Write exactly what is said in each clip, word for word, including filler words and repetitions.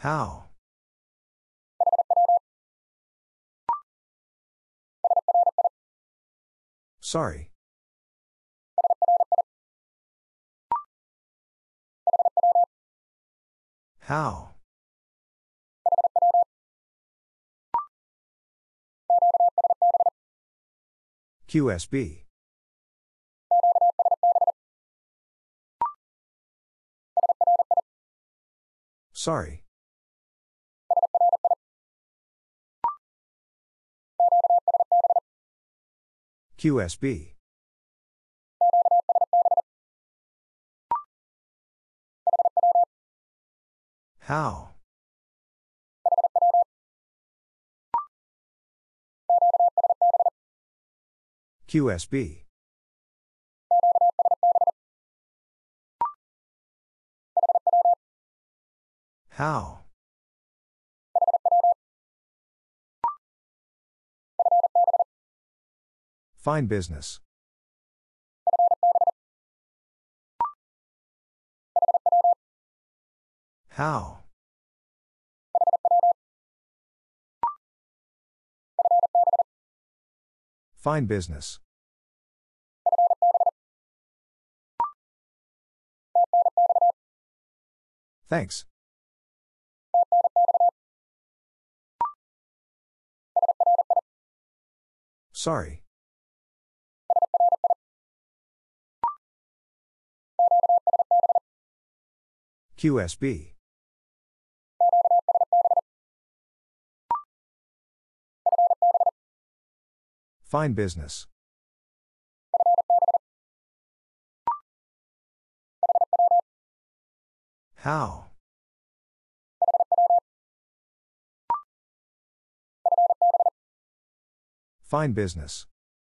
How? Sorry. How? Q S B. Sorry. Q S B. How? Q S B. How? Fine business. How? Fine business. Thanks. Sorry. Q S B. Fine business. How? Fine business.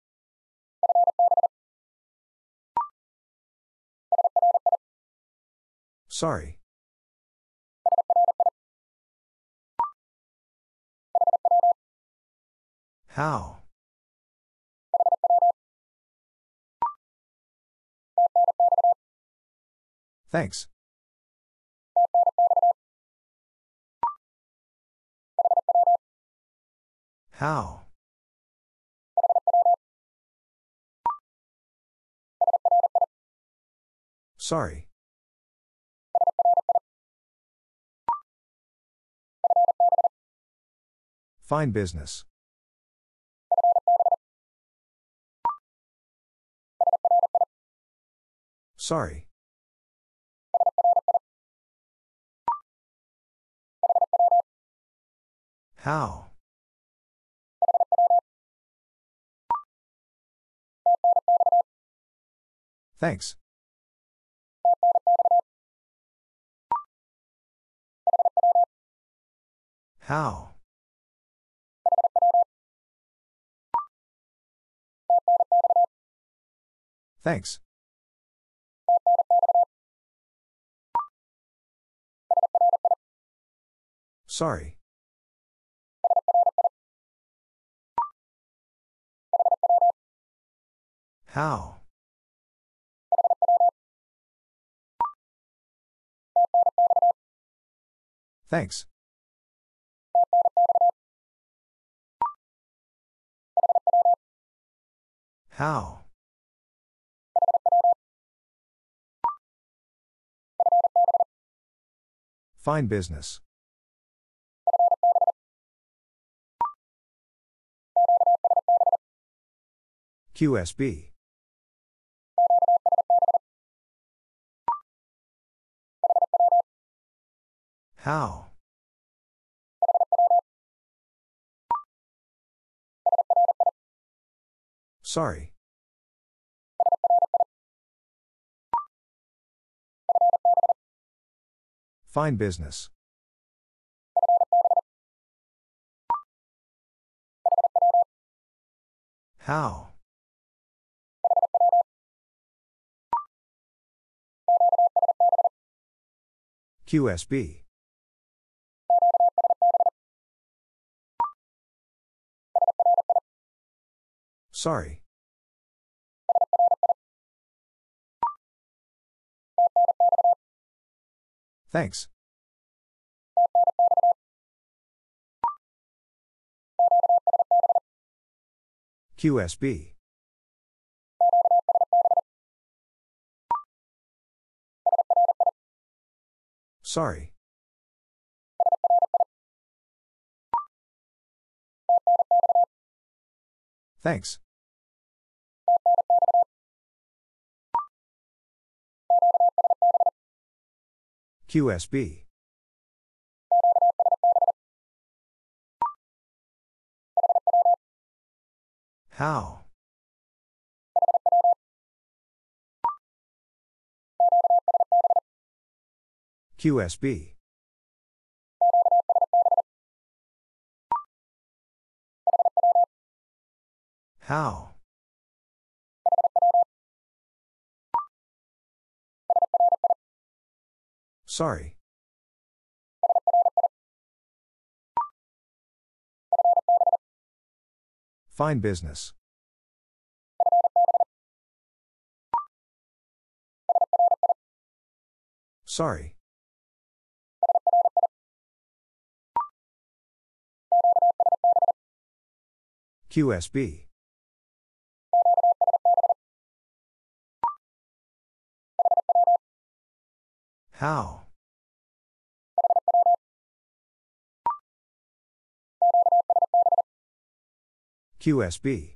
Sorry. How? Thanks. How? Sorry. Fine business. Sorry. How? Thanks. How? Thanks. Sorry. How? Thanks. How? Fine business. Q S B. How? Sorry. Fine business. How? Q S B. Sorry. Thanks. Q S B. Sorry. Thanks. Q S B. How? Q S B. How? Sorry. Fine business. Sorry. Q S B. How? Q S B.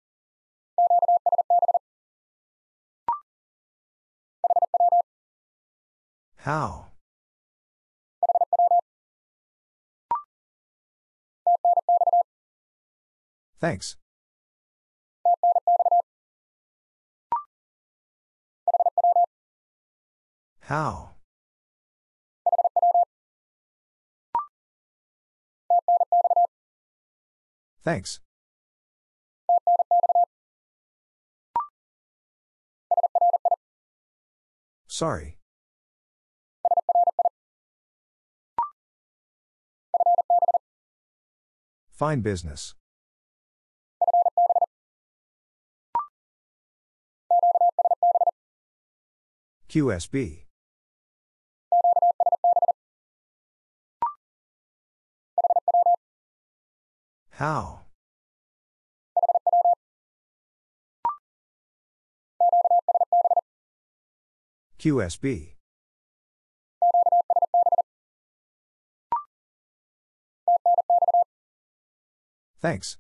How? Thanks. How? Thanks. Sorry. Fine business. Q S B. How? Q S B. Thanks.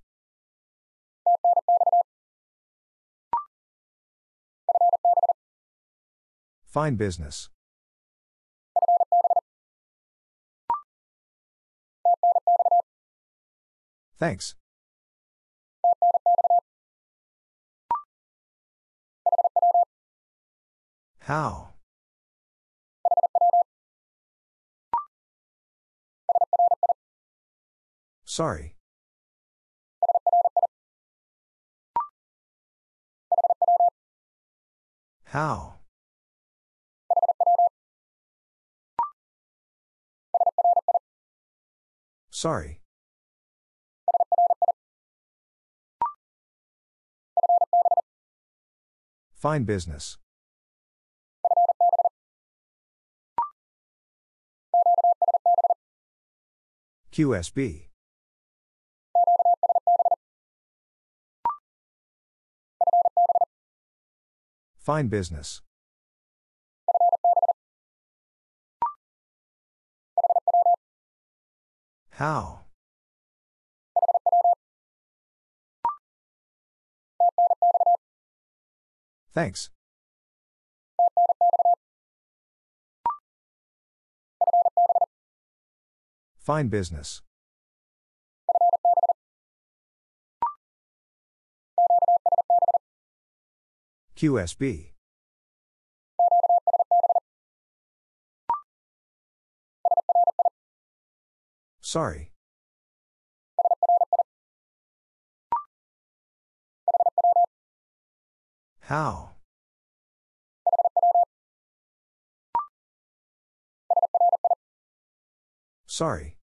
Fine business. Thanks. How? Sorry. How? Sorry. Fine business. Q S B. Fine business. How? Thanks. Fine business. Q S B. Sorry. How? Sorry.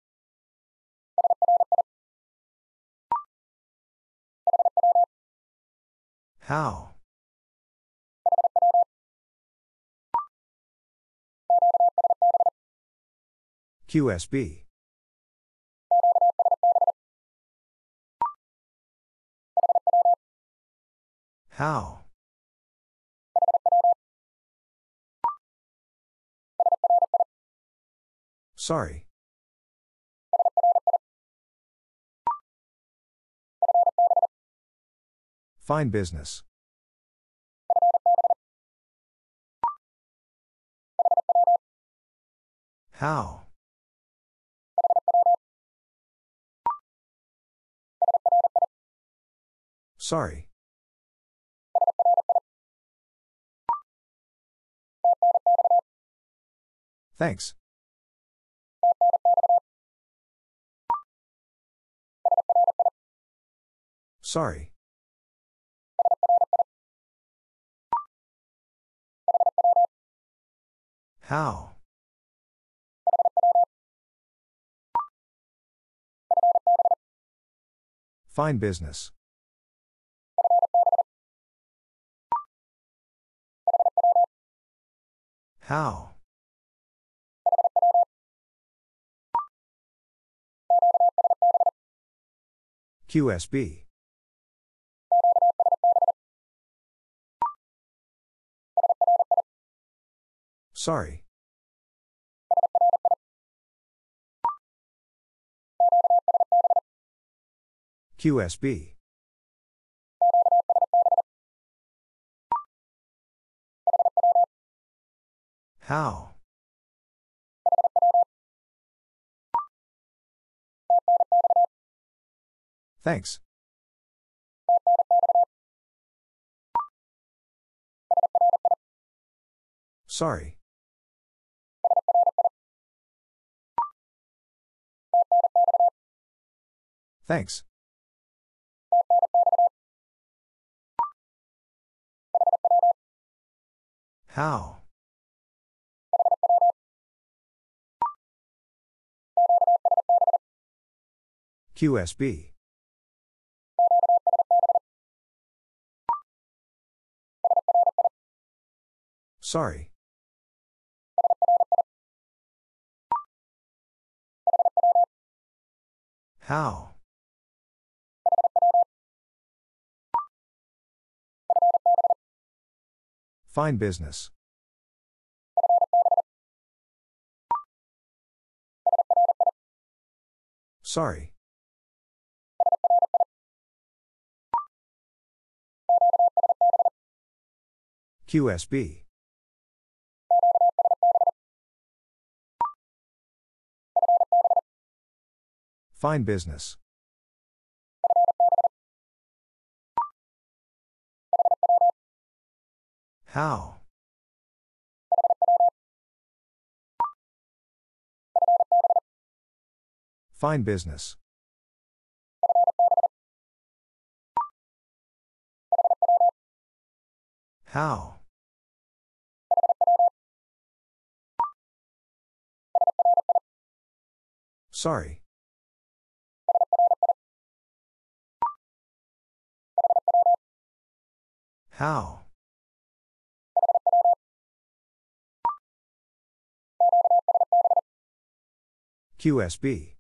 How? Q S B. How? Sorry. Fine business. How? Sorry. Thanks. Sorry. How? Fine business. How? Q S B. Sorry. Q S B. How? Thanks. Sorry. Thanks. How? Q S B. Sorry. How? Fine business. Sorry. Q S B. Fine business. How? Fine business. How? Sorry. How? Q S B.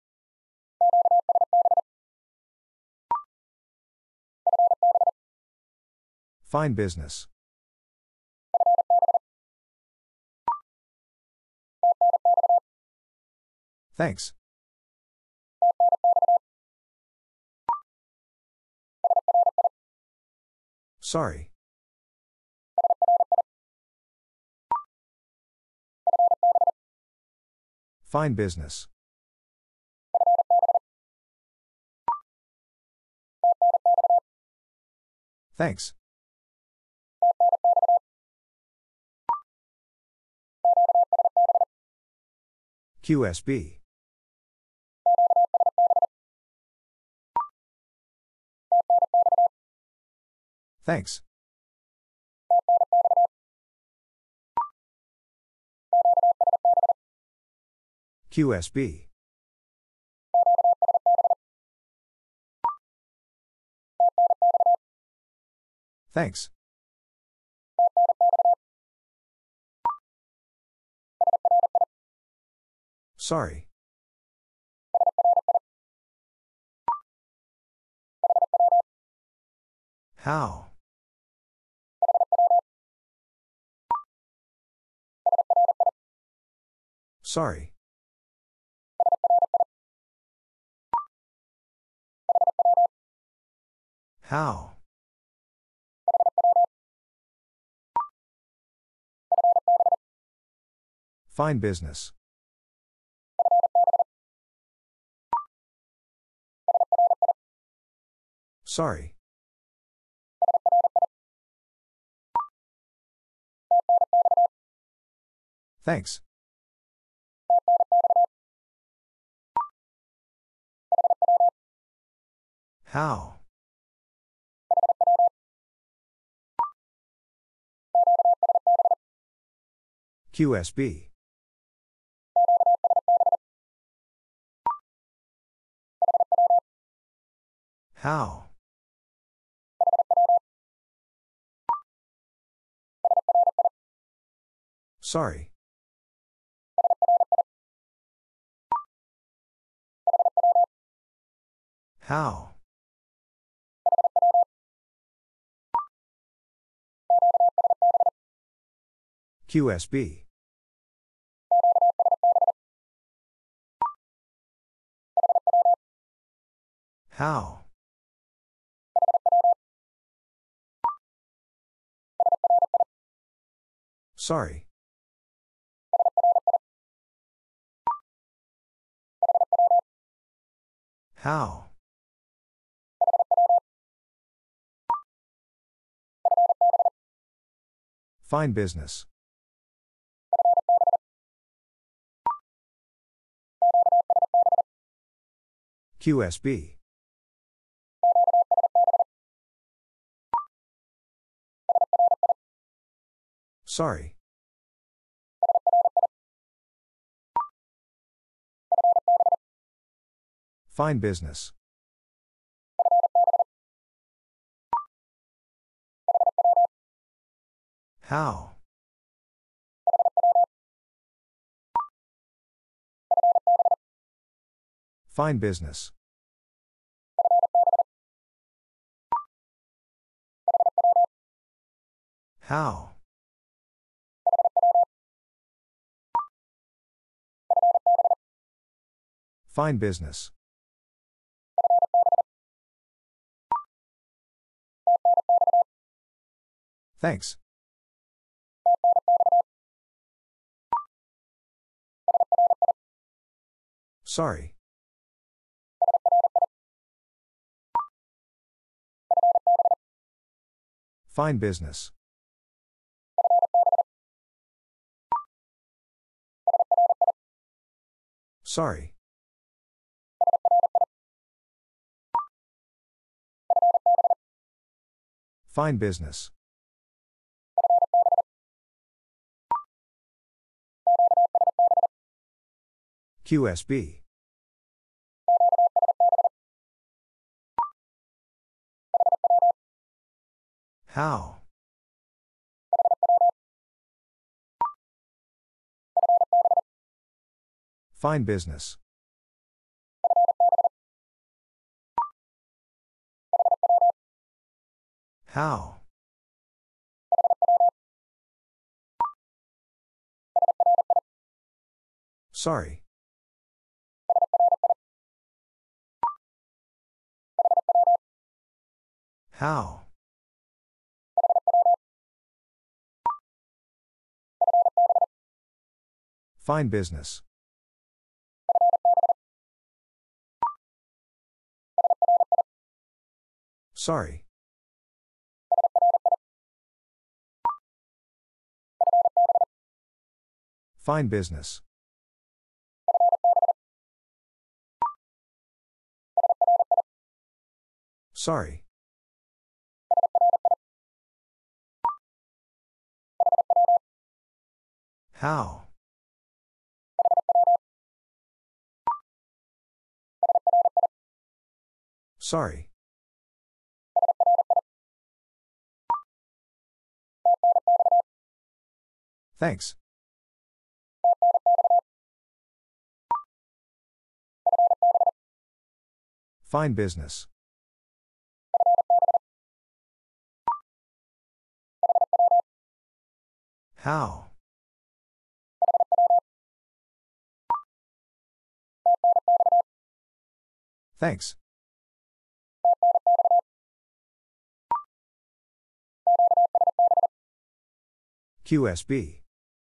Fine business. Thanks. Sorry. Fine business. Thanks. Q S B. Thanks. Q S B. Thanks. Sorry. How? Sorry. How? Fine business. Sorry. Thanks. How? Q S B. How? Sorry. How? Q S B. How? Sorry. How? Fine business. Q S B. Sorry. Fine business. How? Fine business. How? Fine business. Thanks. Sorry. Fine business. Sorry. Fine business. Q S B. How? Fine business. How? Sorry. How? Fine business. Sorry. Fine business. Sorry. How? Sorry. Thanks. Fine business. How? Thanks. Q S B.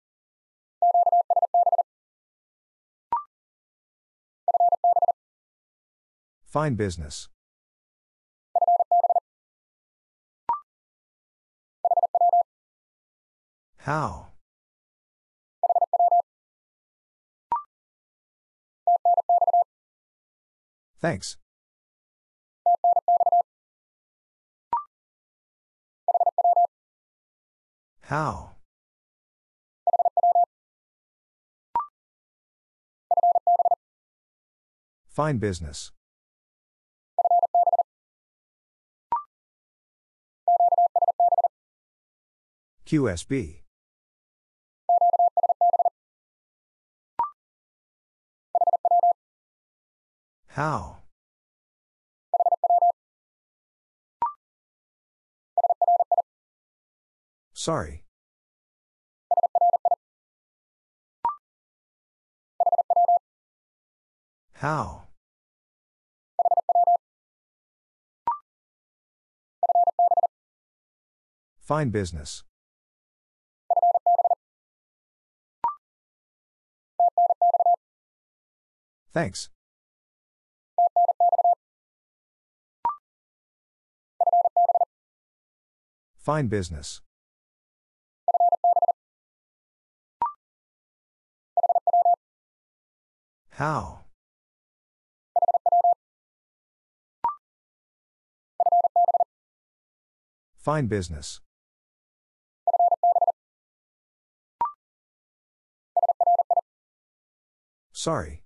Fine business. How? Thanks. How? Fine business. Q S B. How? Sorry. How? Fine business. Thanks. Fine business. How? Fine business. Sorry.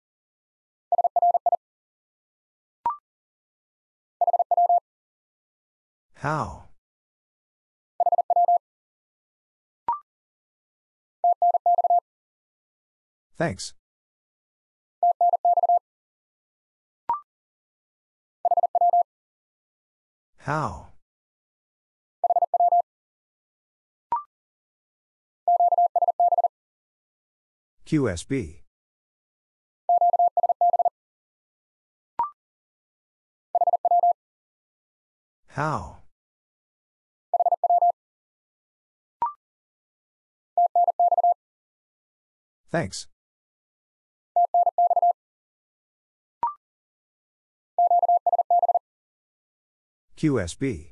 How? Thanks. How? Q S B. How? Thanks. Q S B.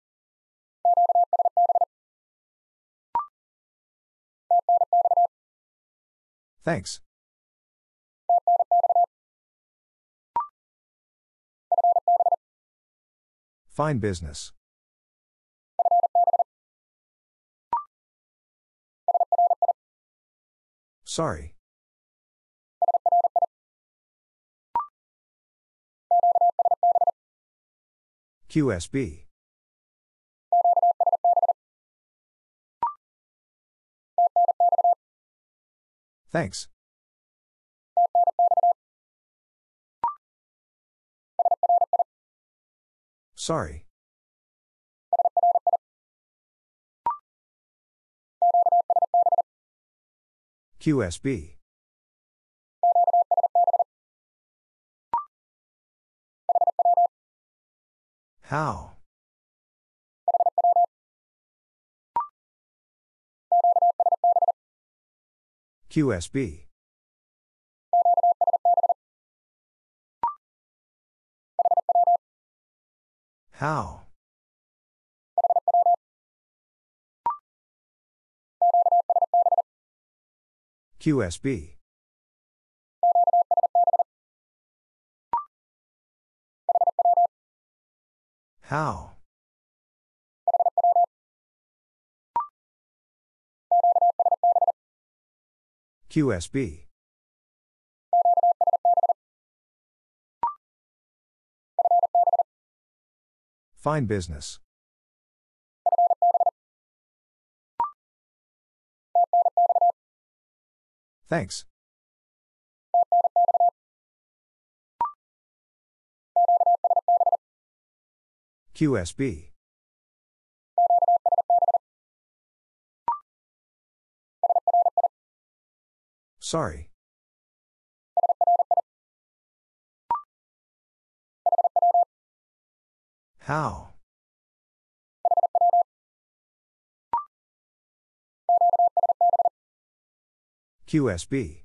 Thanks. Fine business. Sorry. Q S B. Thanks. Sorry. Q S B. How? Q S B. How? Q S B. How? Q S B. Fine business. Thanks. Q S B. Sorry. How? Q S B.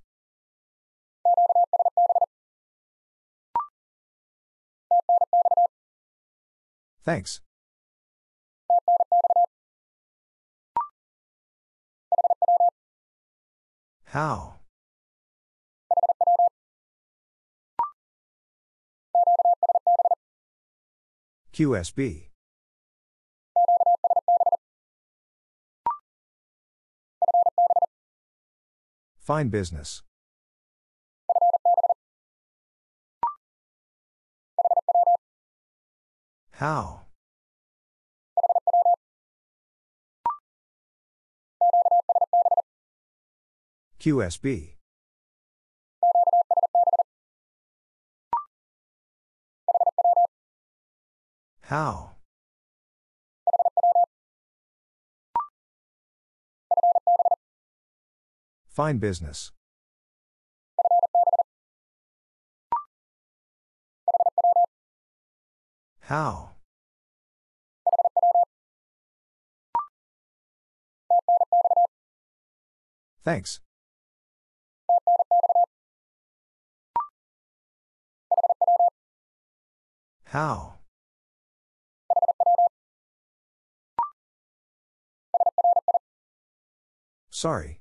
Thanks. How? Q S B. Fine business. How? Q S B. How? Fine business. How? Thanks. How? Sorry.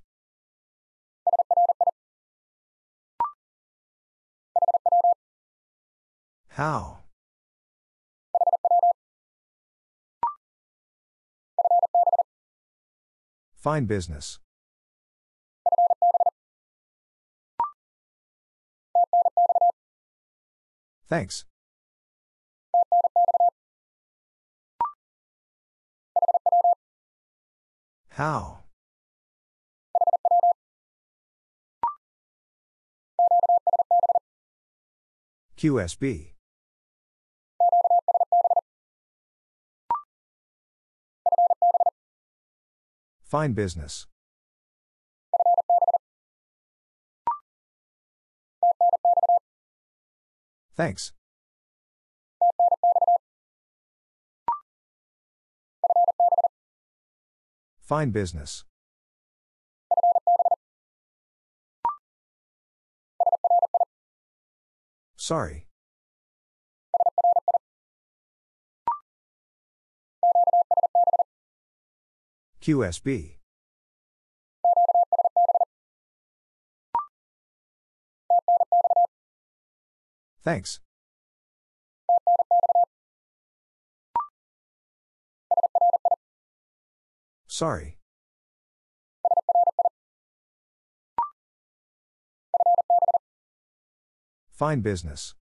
How? Fine business. Thanks. How? Q S B. Fine business. Thanks. Fine business. Sorry. Q S B. Thanks. Sorry. Fine business.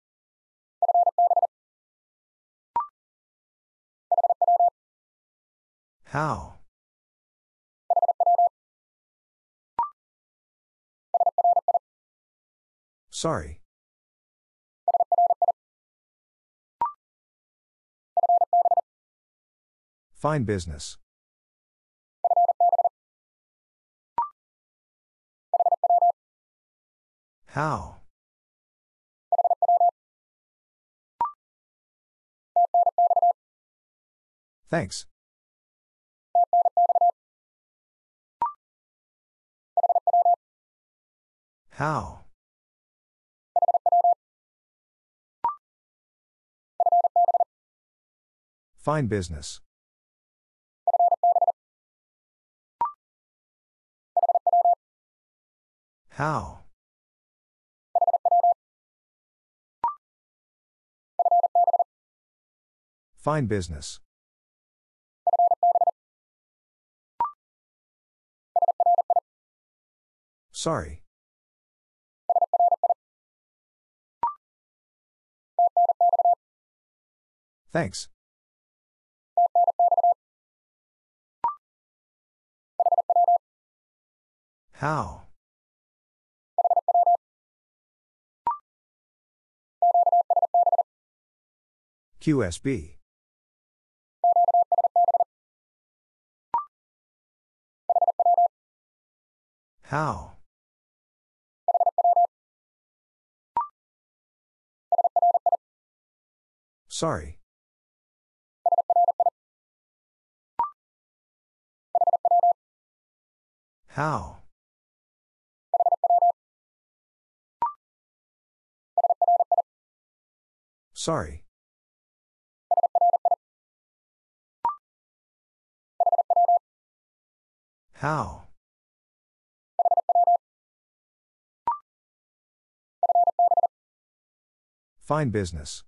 How? Sorry. Fine business. How? Thanks. How? Fine business. How? Fine business. Sorry. Thanks. How? Q S B. How? Sorry. How? Sorry. How? Fine business.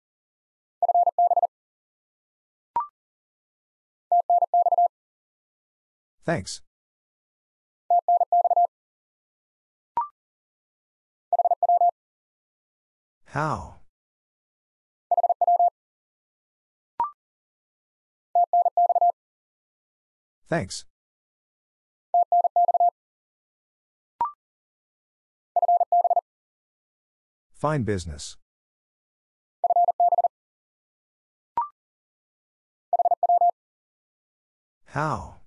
Thanks. How? Thanks. Fine business. How?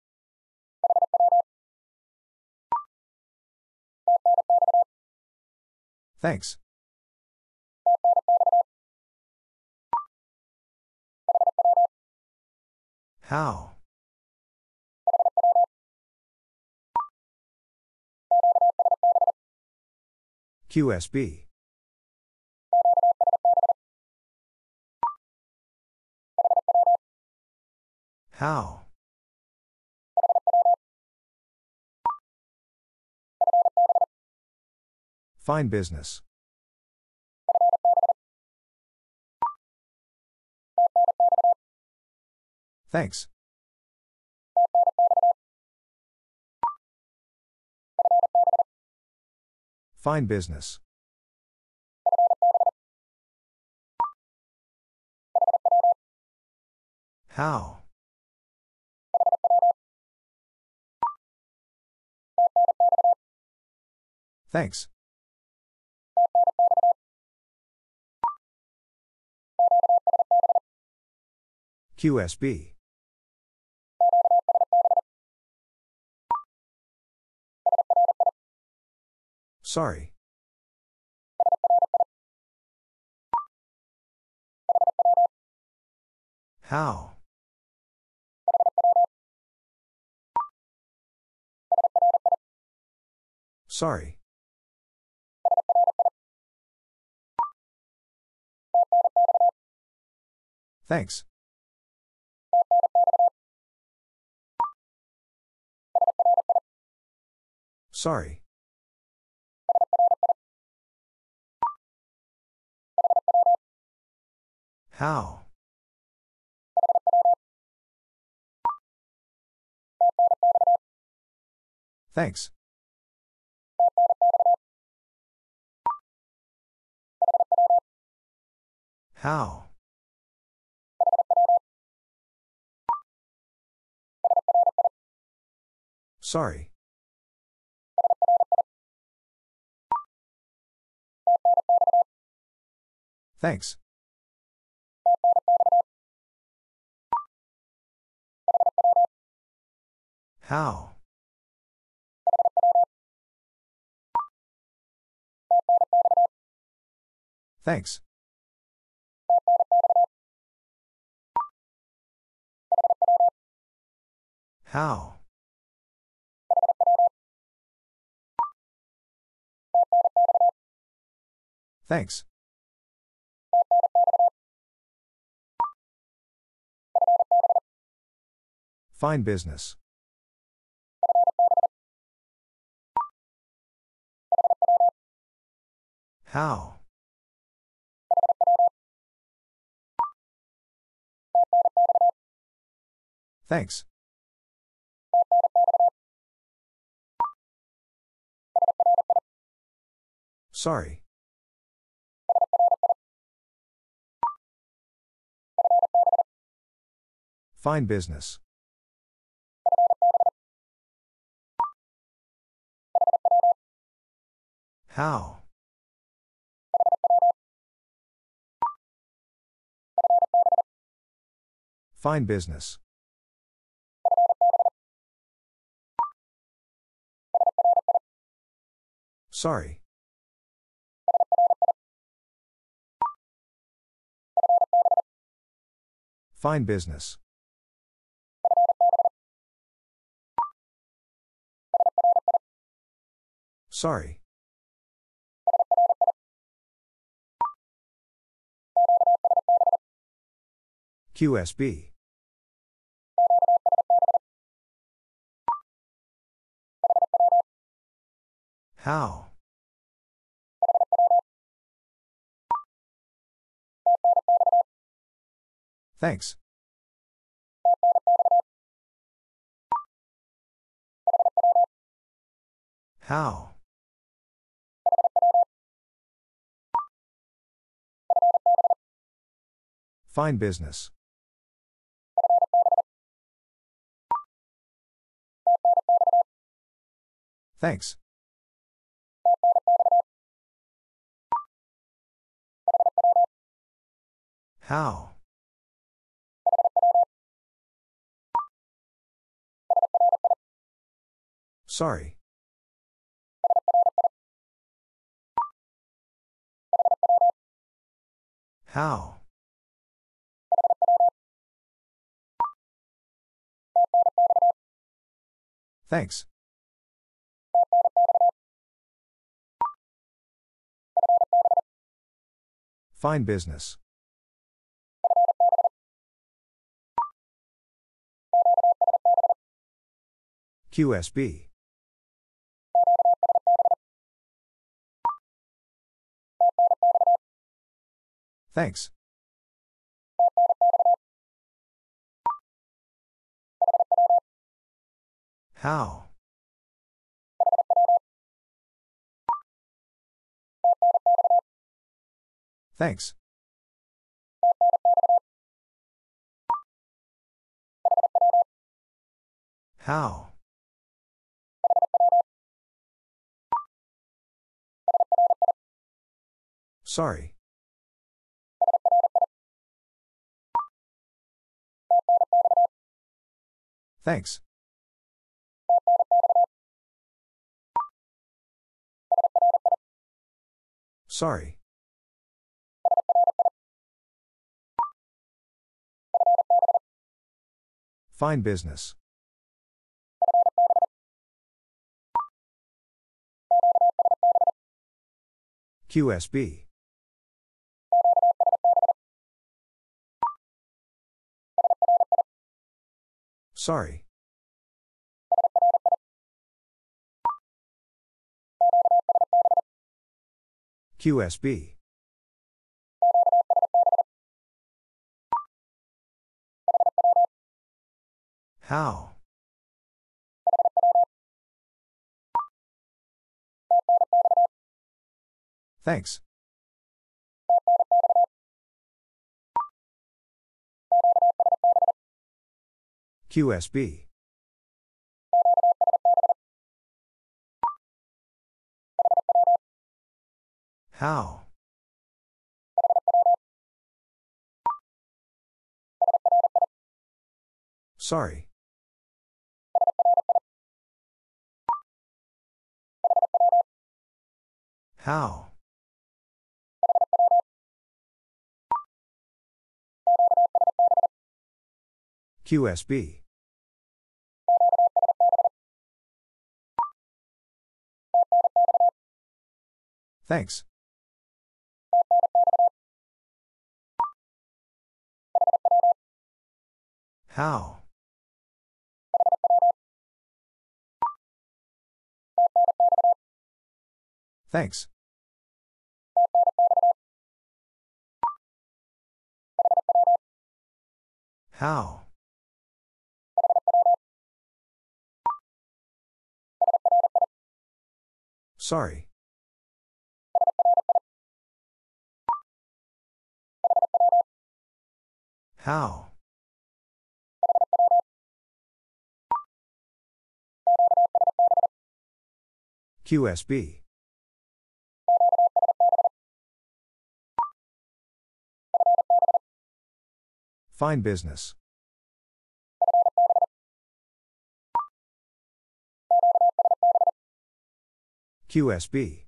Thanks. How? Q S B. How? Fine business. Thanks. Fine business. How? Thanks. Q S B. Sorry. How? Sorry. Thanks. Sorry. How? Thanks. How? Sorry. Thanks. How? Thanks. How? Thanks. Fine business. How? Thanks. Sorry. Fine business. How? Fine business. Sorry. Fine business. Sorry. Q S B. How? Thanks. How? Fine business. Thanks. How? Sorry. How? Thanks. Fine business. Q S B. Thanks. How? Thanks. How? Sorry. Thanks. Sorry. Fine business. Q S B. Sorry. Q S B. How? Thanks. Q S B. How? Sorry. How? Q S B. Thanks. How? Thanks. How? Sorry. How? Q S B. Fine business. Q S B.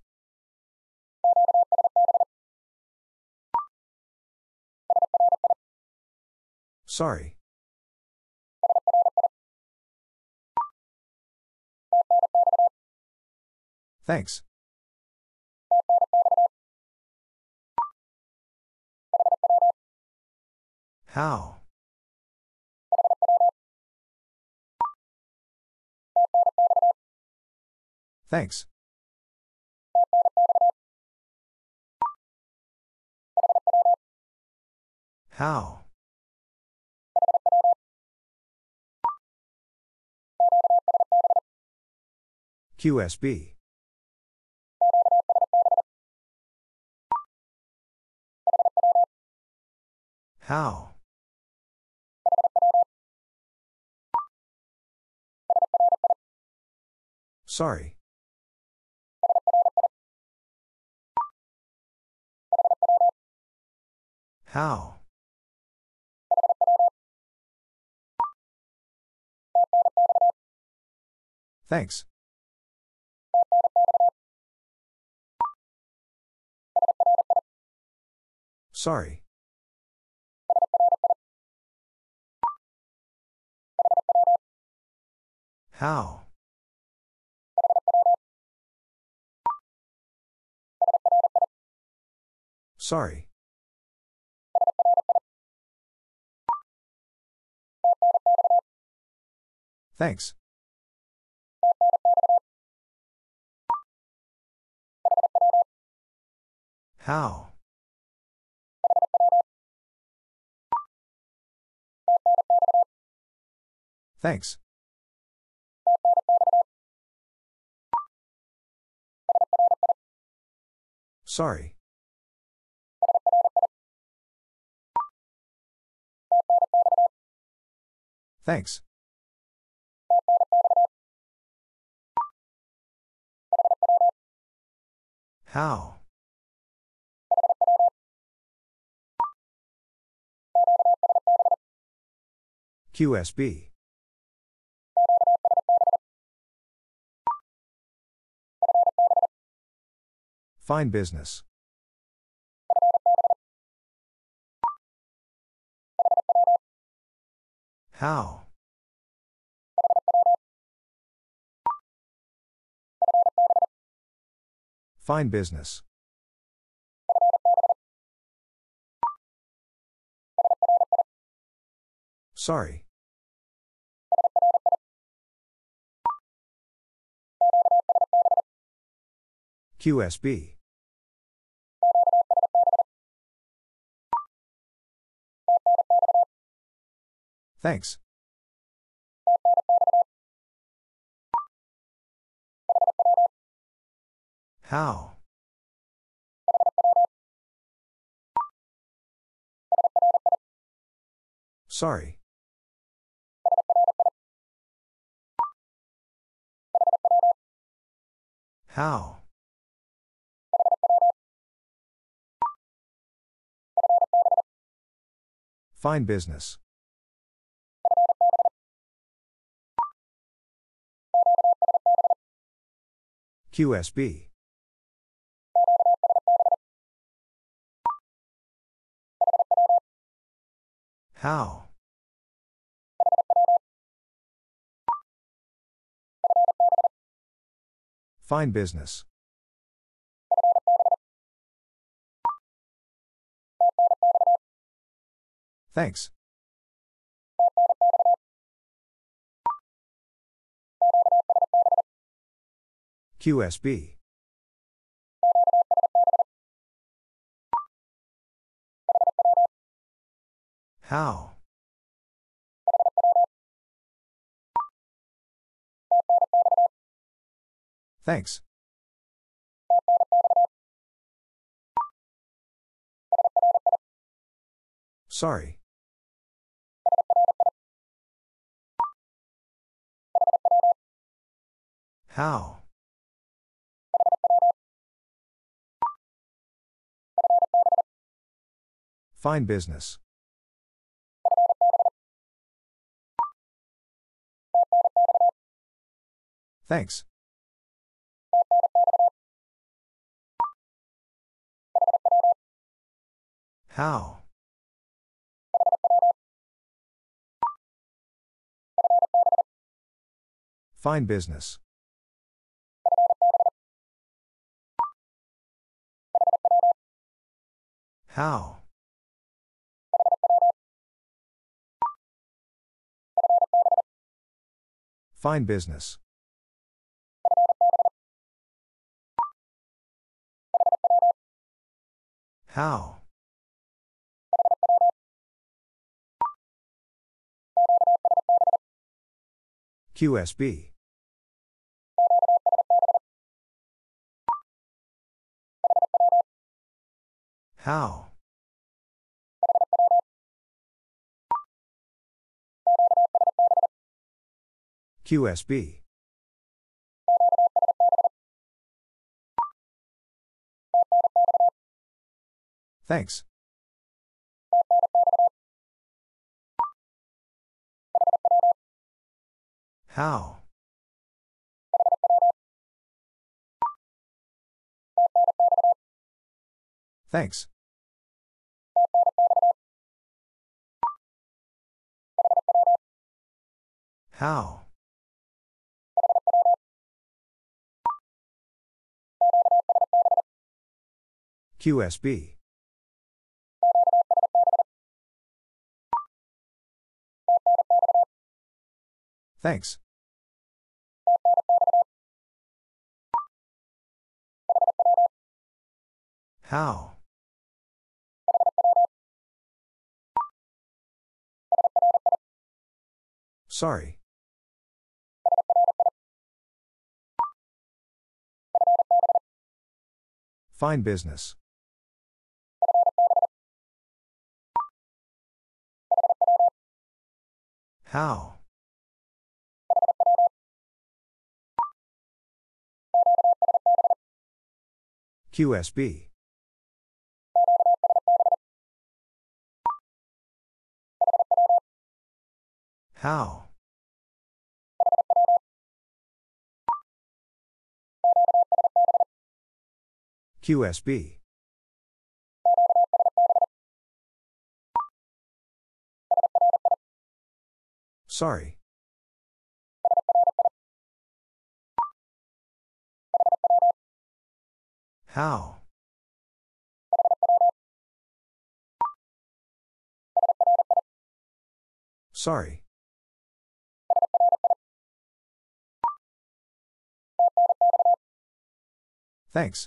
Sorry. Thanks. How? Thanks. How? Q S B. How? Sorry. How? Thanks. Sorry. How? Sorry. Thanks. How? Thanks. Sorry. Thanks. How? Q S B. Fine business. How? Fine business. Sorry. Q S B. Thanks. How? Sorry. How? Fine business. Q S B. How? Fine business. Thanks. Q S B. How? Thanks. Sorry. How? Fine business. Thanks. How? Fine business. How? Fine business. How? Q S B. How? Q S B. Thanks. How? Thanks. How? Q S B. Thanks. How? Sorry. Fine business. How? Q S B. How? Q S B. Sorry. How? Sorry. Thanks.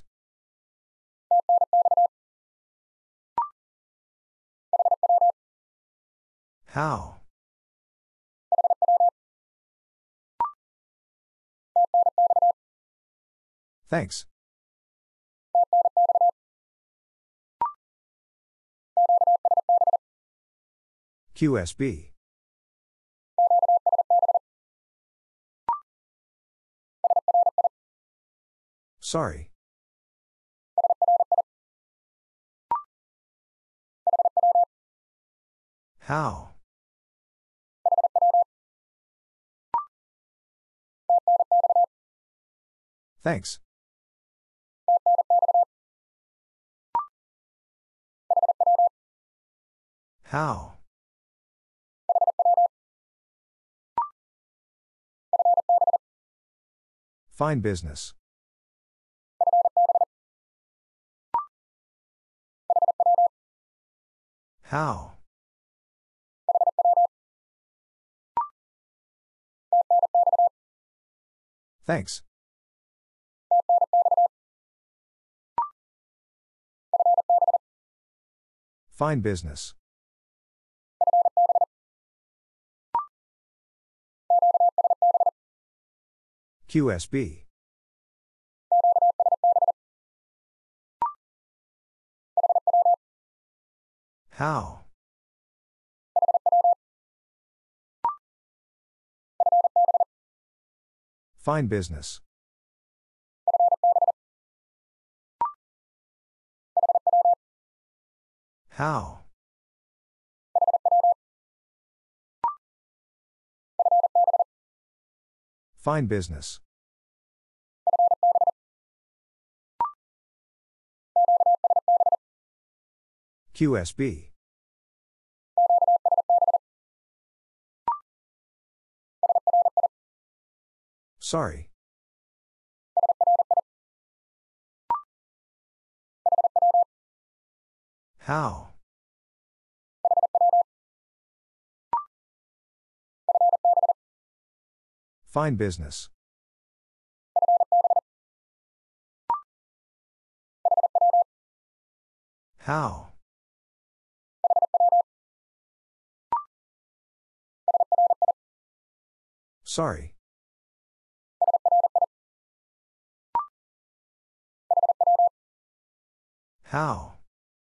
How? Thanks. Q S B. Sorry. How? Thanks. How? Fine business. How? Thanks. Fine business. Q S B. How? Fine business. How? Fine business. Q S B. Sorry. How? Find business. How? Sorry. How?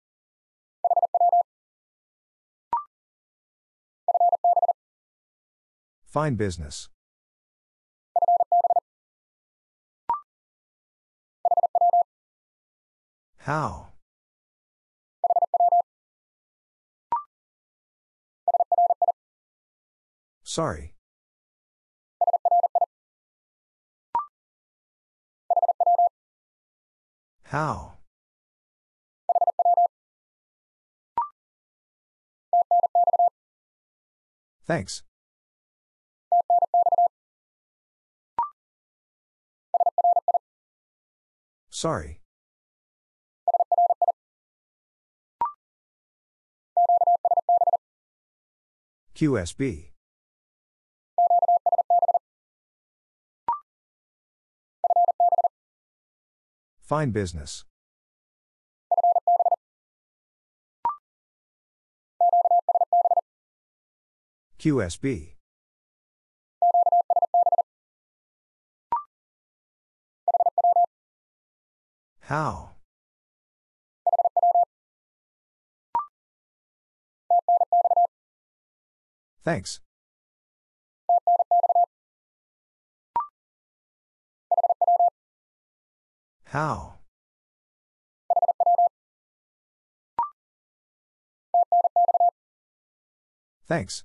Find business. How? Sorry. How? Thanks. Sorry. Q S B. Find business. Q S B. How? Thanks. How? Thanks.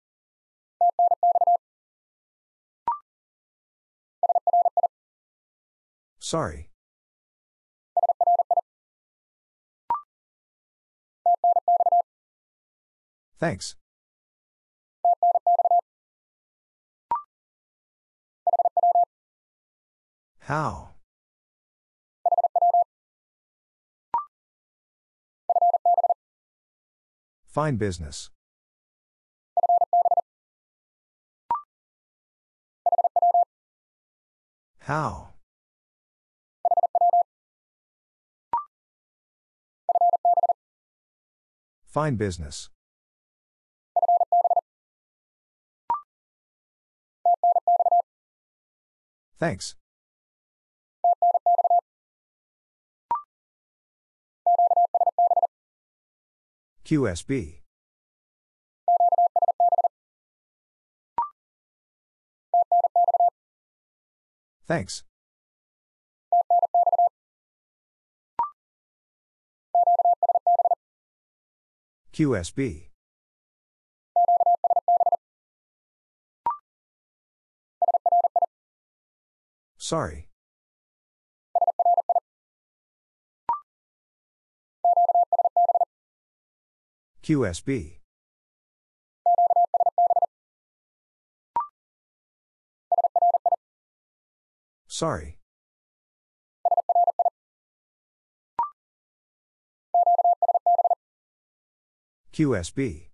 Sorry. Thanks. How? Find business. How? Find business. Thanks. Q S B. Thanks. Q S B. Sorry. Q S B. Sorry. Q S B.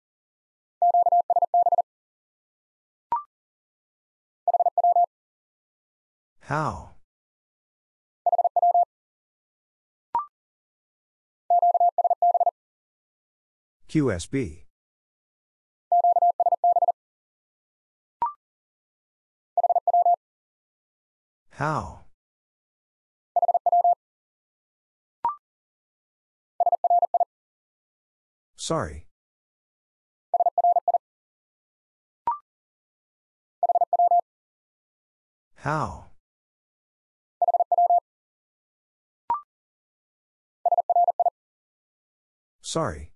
How? Q S B. How? Sorry. How? Sorry.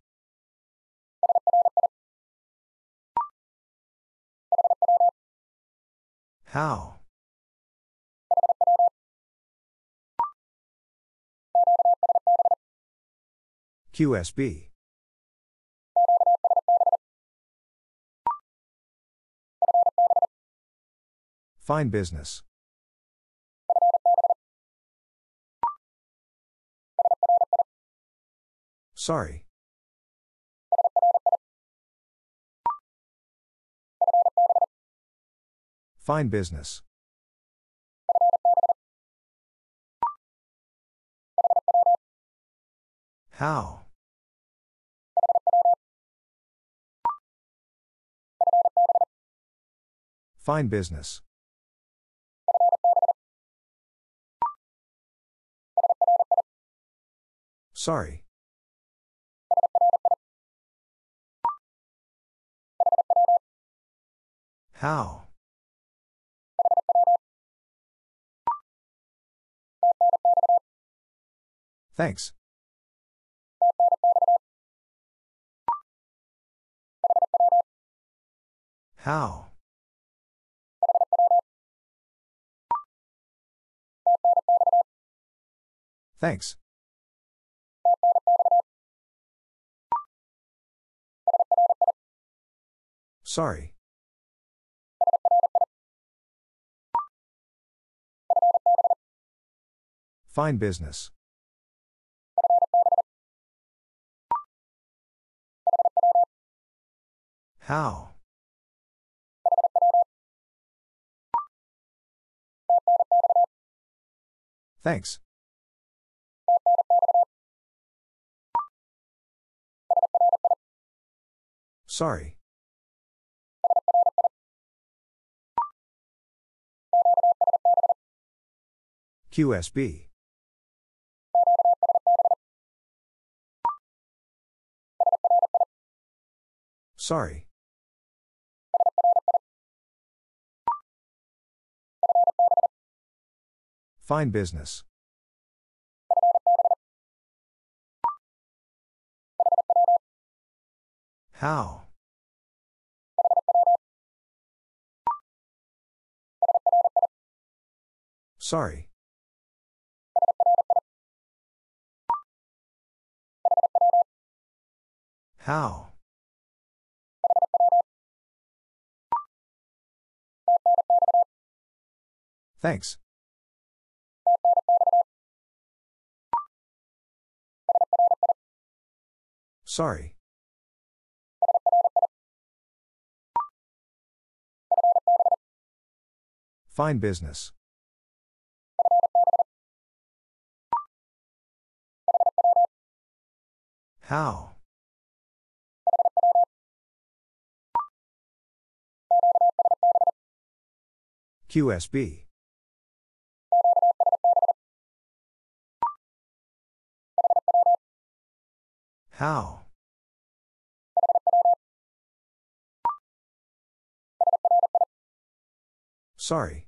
How? Q S B. Find business. Sorry. Fine business. How? Fine business. Sorry. How? Thanks. How? Thanks. Sorry. Fine business. How? Thanks. Sorry. Q S B. Sorry. Fine business. How? Sorry. How? Thanks. Sorry. Fine business. How? Q S B. How? Sorry.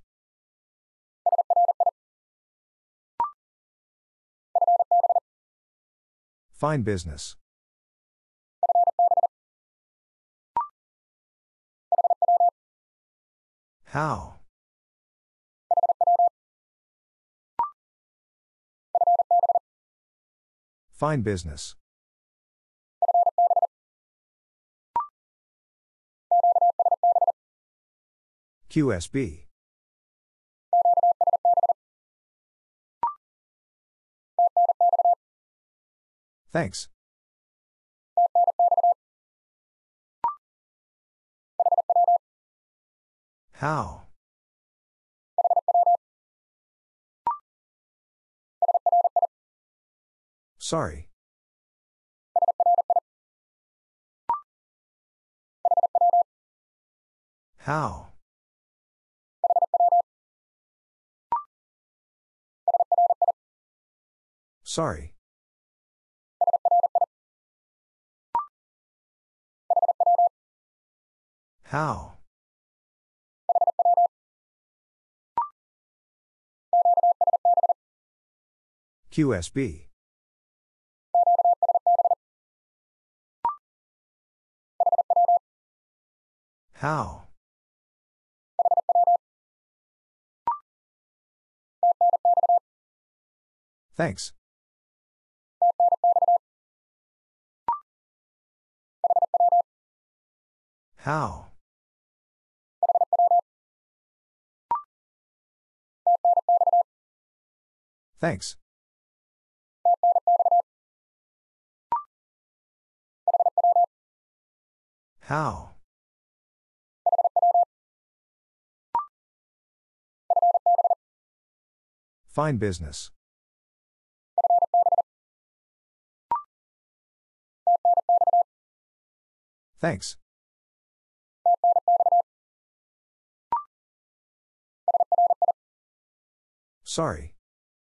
Fine business. How? Fine business. Q S B. Thanks. How? Sorry. How? Sorry. How? Q S B. How? Thanks. How? Thanks. How? Fine business. Thanks. Sorry.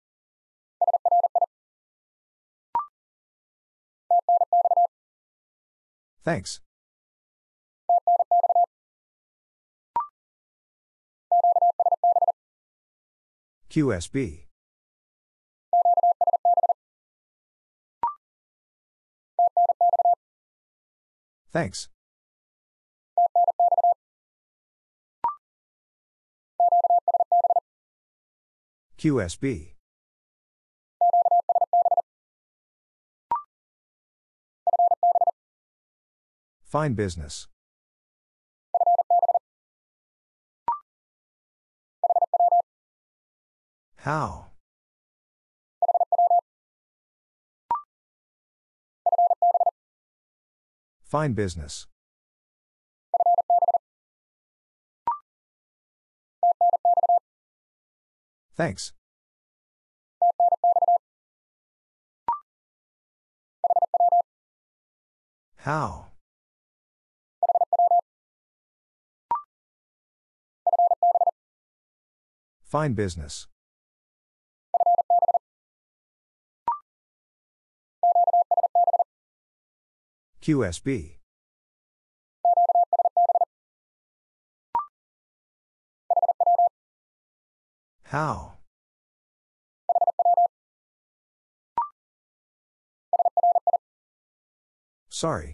Thanks. Q S B. Thanks. Q S B. Fine business. How? Fine business. Thanks. How? Fine business. Q S B. How? Sorry.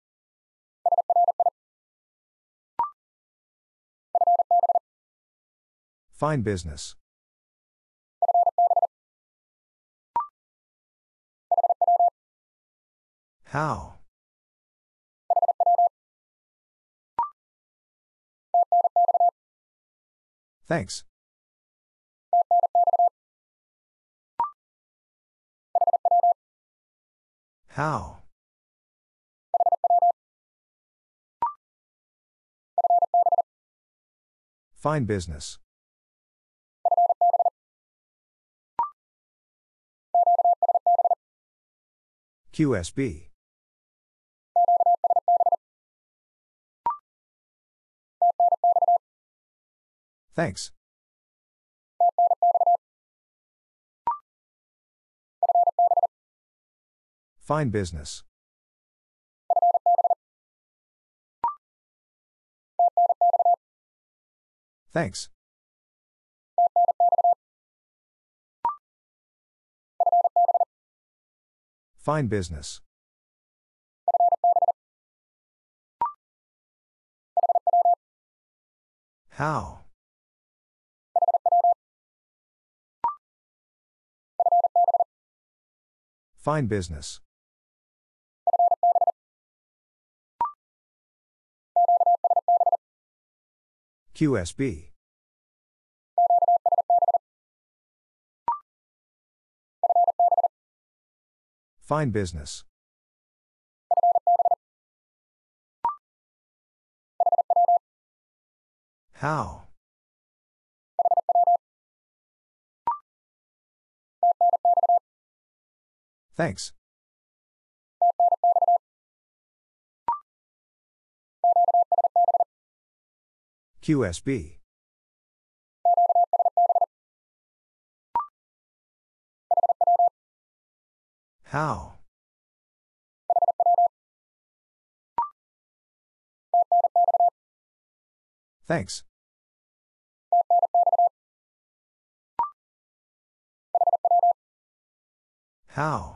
Fine business. How? Thanks. How? Fine business. Q S B. Thanks. Fine business. Thanks. Fine business. How? Fine business. Q S B. Fine business. How? Thanks. Q S B. How? Thanks. How?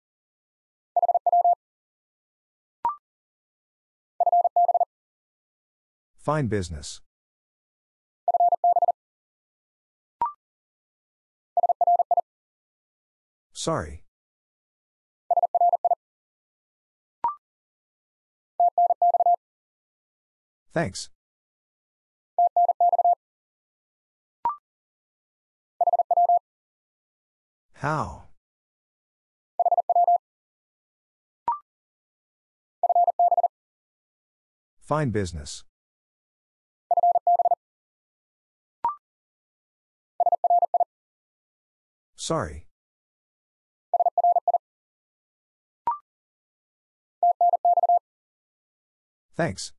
Fine business. Sorry. Thanks. How? Fine business. Sorry. Thanks.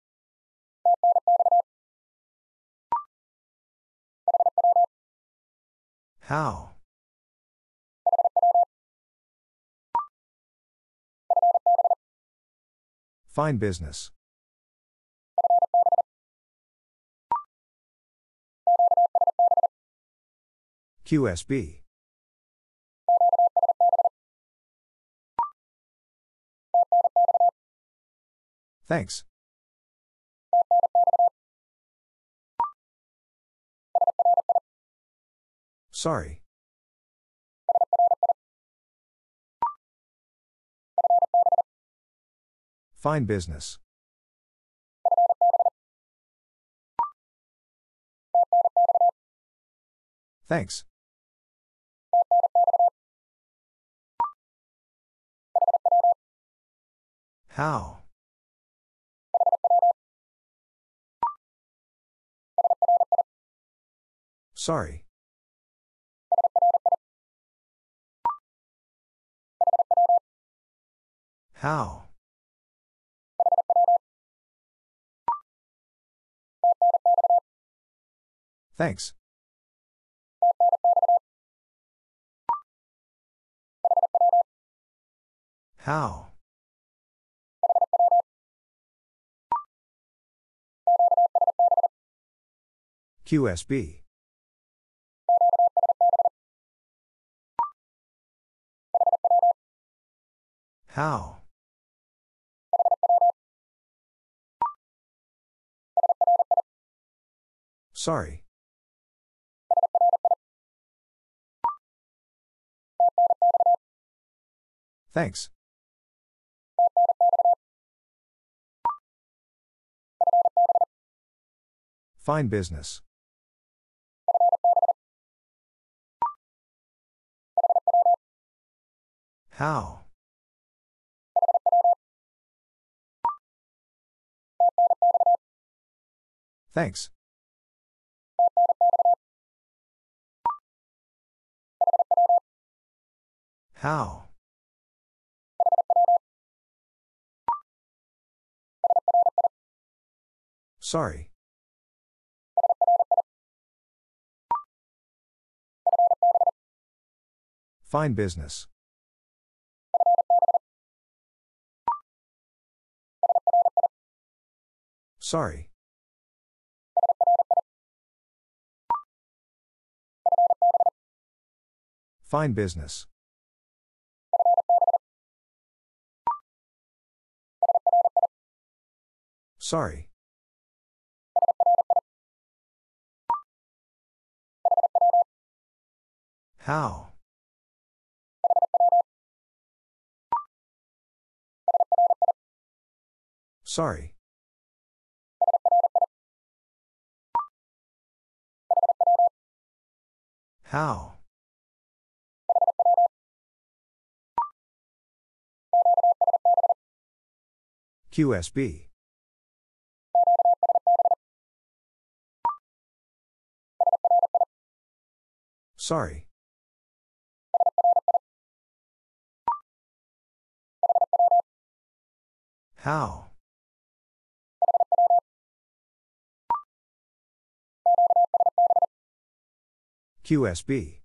How? Fine business. Q S B. Thanks. Sorry. Fine business. Thanks. How? Sorry. How? Thanks. How? Q S B. How? Sorry. Thanks. Fine business. How? Thanks. How? Sorry. Fine business. Sorry. Fine business. Sorry. How? Sorry. How? Q S B. Sorry. How? Q S B.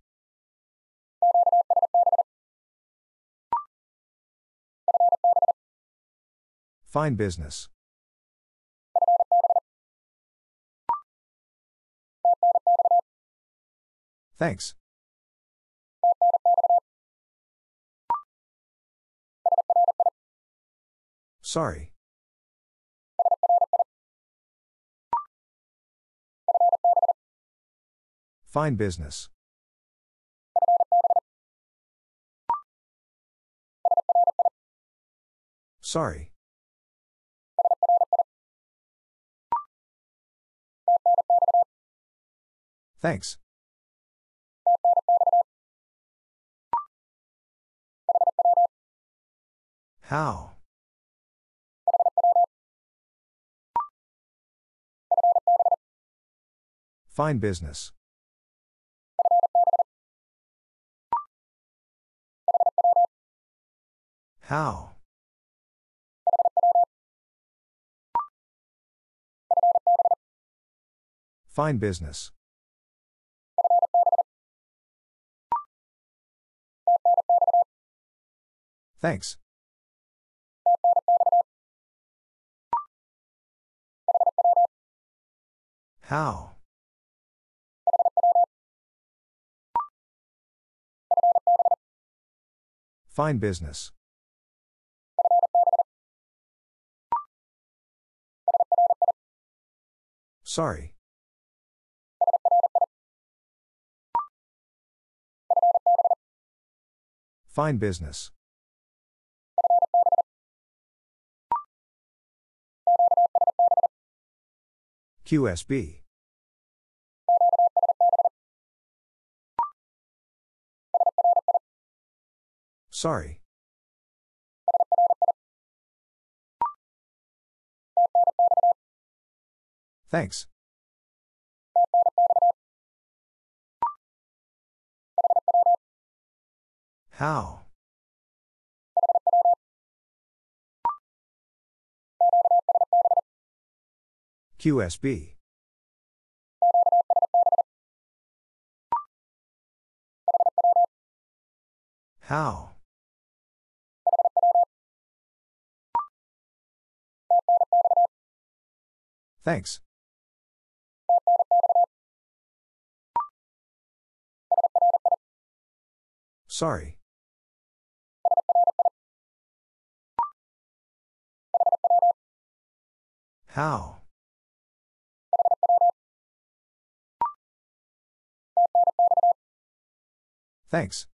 Fine business. Thanks. Sorry. Fine business. Sorry. Thanks. How? Fine business. How? Fine business. Thanks. How? Fine business. Sorry. Fine business. Q S B. Sorry. Thanks. How? Q S B. How? Thanks. Sorry. How? Thanks.